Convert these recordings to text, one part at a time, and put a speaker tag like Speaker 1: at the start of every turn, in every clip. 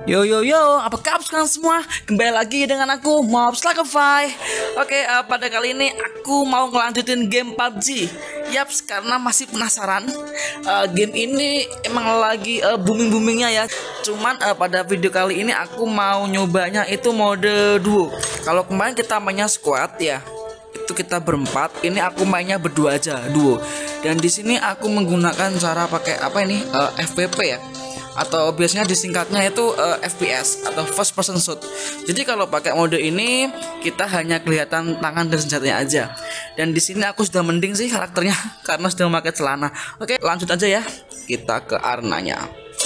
Speaker 1: Yo yo yo, apa kabar sekarang semua? Kembali lagi dengan aku Mobs Lakify. Oke, pada kali ini aku mau ngelanjutin game PUBG. Yaps, karena masih penasaran. Game ini emang lagi booming-boomingnya ya. Cuman pada video kali ini aku mau nyobanya itu mode duo. Kalau kemarin kita mainnya squad ya, itu kita berempat. Ini aku mainnya berdua aja, duo. Dan di sini aku menggunakan cara pakai apa ini? FPP ya, atau biasanya disingkatnya itu FPS atau first person shoot. Jadi kalau pakai mode ini kita hanya kelihatan tangan dan senjatanya aja. Dan di sini aku sudah mending sih karakternya karena sudah memakai celana. Oke, lanjut aja ya. Kita ke arenanya.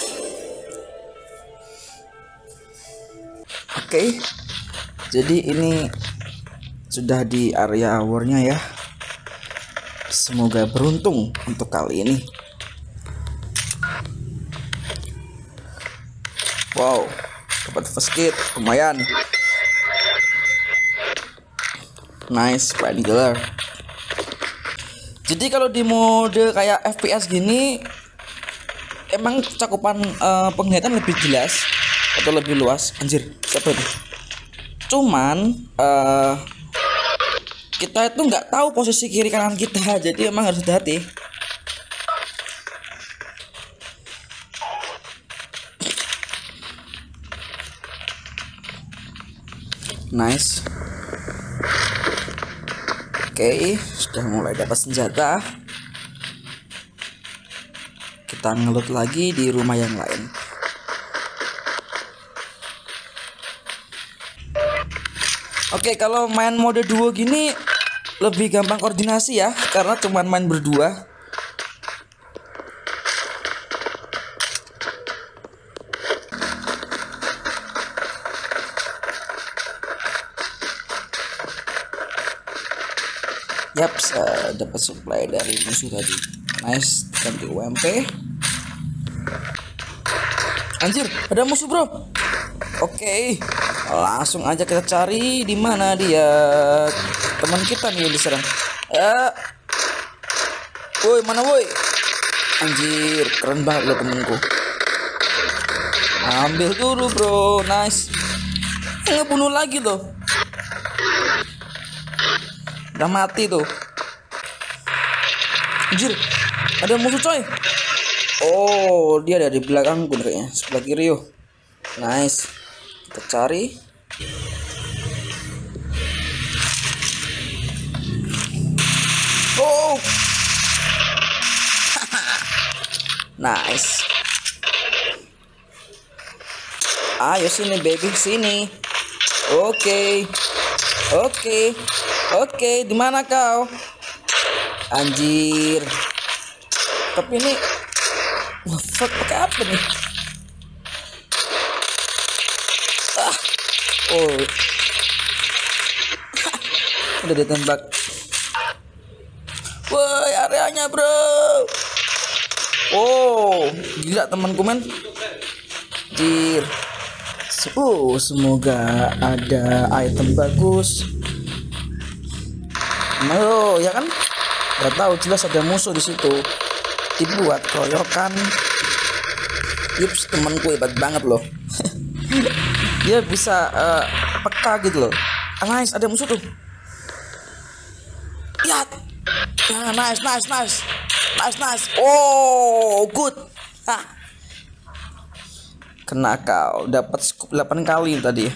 Speaker 1: Oke. Jadi ini sudah di area war-nya ya. Semoga beruntung untuk kali ini. Wow, dapat first kit, lumayan. Nice, Spangler. Jadi kalau di mode kayak FPS gini, emang cakupan penglihatan lebih jelas atau lebih luas. Anjir, siapa itu? Cuman kita itu nggak tahu posisi kiri kanan kita, jadi emang harus hati-hati. Nice. Oke, sudah mulai dapat senjata. Kita ngelut lagi di rumah yang lain. Oke, kalau main mode duo gini lebih gampang koordinasi ya, karena cuma main berdua. Yaps, dapat supply dari musuh tadi. Nice, ganti UMP. Anjir, ada musuh bro. Oke, langsung aja kita cari di mana dia. Teman kita nih yang diserang. Woi, mana woi? Anjir, keren banget lo temenku. Ambil dulu bro, nice. Ngebunuh lagi loh. Udah mati tuh. Anjir, ada musuh coy. Oh, dia ada di belakang gue kayaknya, sebelah kiri yuk. Nice. Kita cari. Oh. Nice. Ayo sini baby, sini. Oke. Oke, di mana kau? Anjir. Tapi ini wah, fuck, pakai apa nih? Oh. Udah ditembak. Woi, areanya, bro. Oh, gila temanku men. Anjir. Semoga ada item bagus. Ayo, ya kan? Gak tahu, jelas ada musuh di situ. Dibuat keroyokan. Yups, temanku hebat banget loh. Dia bisa peka gitu loh. Nice, ada musuh tuh. Lihat. Ya, nice. Oh, good. Hah. Kena kau, dapat scoop 8 kali tadi.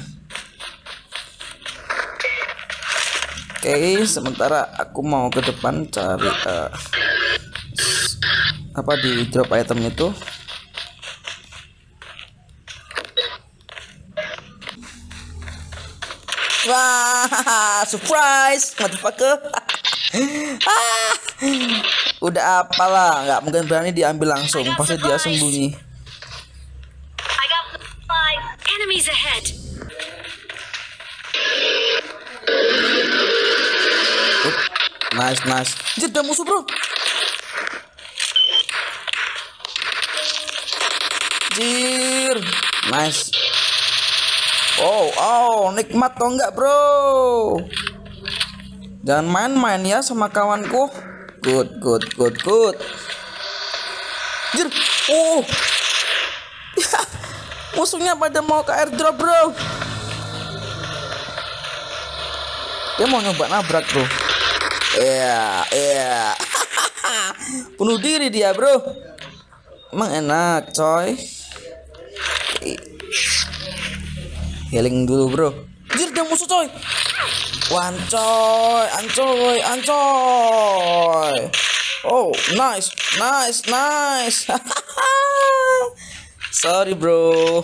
Speaker 1: Oke, sementara aku mau ke depan cari apa di drop item itu. Wah, surprise, motherfucker. Udah apalah, nggak mungkin berani diambil langsung, pasti dia sembunyi.
Speaker 2: Enemies ahead.
Speaker 1: Nice. Jadi ada musuh bro. Jir, nice. Oh, nikmat toh enggak bro? Jangan main-main ya sama kawanku. Good. Jir, Musuhnya pada mau ke airdrop, bro. Dia mau nyoba nabrak, bro. Iya. Bunuh diri dia, bro. Emang enak, coy. Healing dulu, bro. Anjir, dia musuh, coy. Ancoy. Oh, nice. Sorry, bro.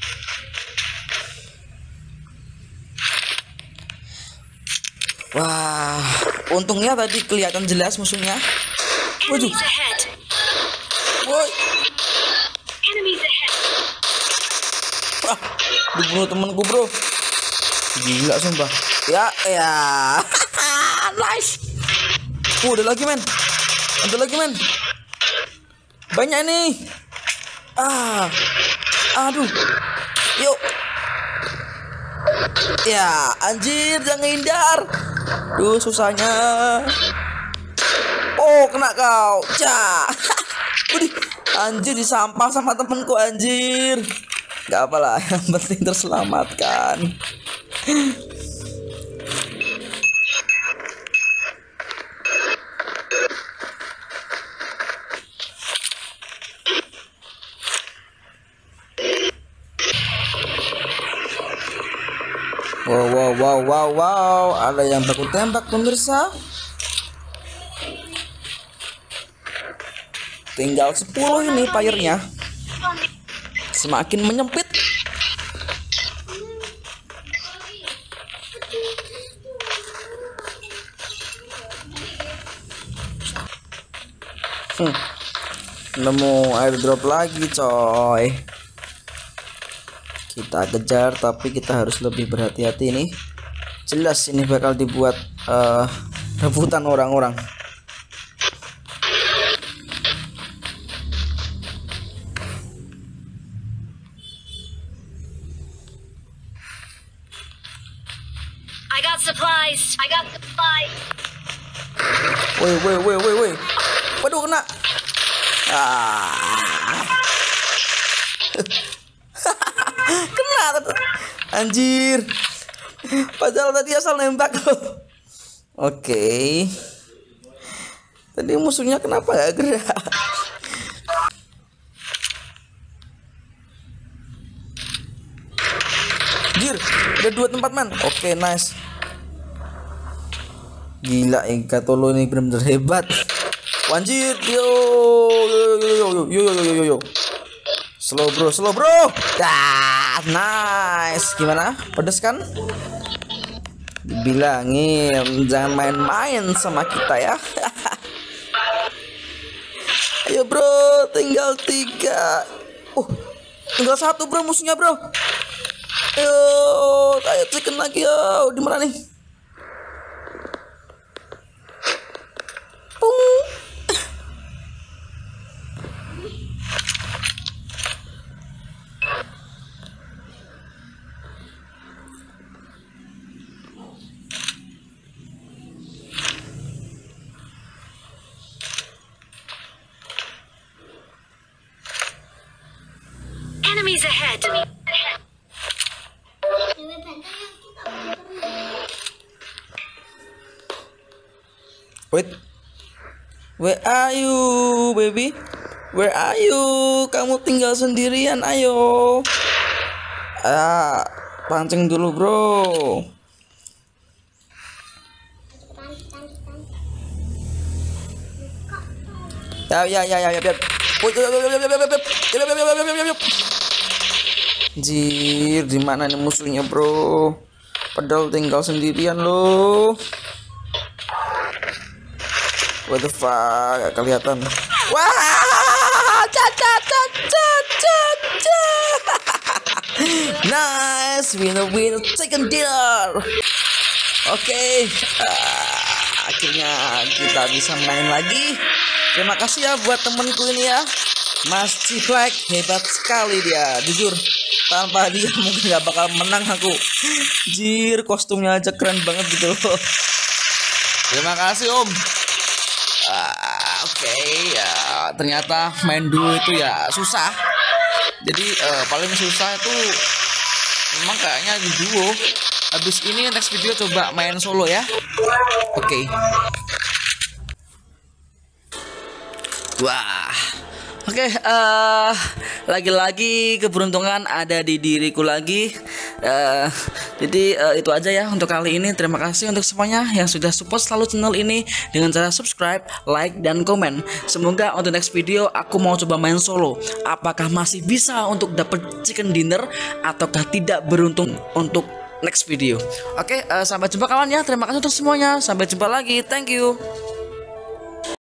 Speaker 1: Wah, untungnya tadi kelihatan jelas musuhnya. Waduh.
Speaker 2: Enemies ahead.
Speaker 1: Woi.
Speaker 2: Enemies ahead.
Speaker 1: Wah, dibunuh temanku, bro. Gila sumpah. Ya. Nice. Ada lagi, men. Banyak nih. Aduh. Yuk. Ya, anjir, jangan hindar. Duh, susahnya. Oh, kena kau. Udih, anjir, disampah sama temenku, anjir. Gak apalah, yang penting terselamatkan. Wow, ada yang baku tembak, pemirsa. Tinggal 10 ini fire-nya. Semakin menyempit. Nemu airdrop lagi, coy. Kita kejar, tapi kita harus lebih berhati-hati nih. Jelas ini bakal dibuat rebutan orang-orang.
Speaker 2: I got supplies.
Speaker 1: Woi. Waduh, kena. Kena. Anjir. Padahal tadi asal nembak. Oke. Tadi musuhnya kenapa gak gerak? Anjir, ada 2 tempat, man. Oke, nice. Gila, Gatolo ini benar-benar hebat. Anjir, yo. Slow bro. Nice. Gimana? Pedes kan? Dibilangin jangan main-main sama kita ya. Ayo, bro, tinggal 3. Tinggal 1, bro, musuhnya, bro. Ayo chicken lagi, yo. Di mana nih?
Speaker 2: Enemies ahead.
Speaker 1: Wait. Where are you, baby? Where are you? Kamu tinggal sendirian, ayo. Pancing dulu, bro. Ya. Anjir, di mana nih musuhnya, bro? Padahal tinggal sendirian loh. What the fuck, gak kelihatan. Wah, nice, winner, second dinner. Oke, akhirnya kita bisa main lagi. Terima kasih ya buat temenku ini ya, Mas Ciplek, hebat sekali dia. Jujur, tanpa dia mungkin gak bakal menang aku. Jir, kostumnya aja keren banget gitu. Terima kasih, Om. Oke, ya ternyata main duo itu ya susah. Jadi paling susah itu memang kayaknya di duo. Habis ini next video coba main solo ya. Oke. Wah. Oke, lagi-lagi keberuntungan ada di diriku lagi. Jadi itu aja ya untuk kali ini. Terima kasih untuk semuanya yang sudah support selalu channel ini dengan cara subscribe, like, dan komen. Semoga untuk next video aku mau coba main solo. Apakah masih bisa untuk dapat chicken dinner ataukah tidak beruntung untuk next video. Oke, sampai jumpa kawan ya. Terima kasih untuk semuanya. Sampai jumpa lagi. Thank you.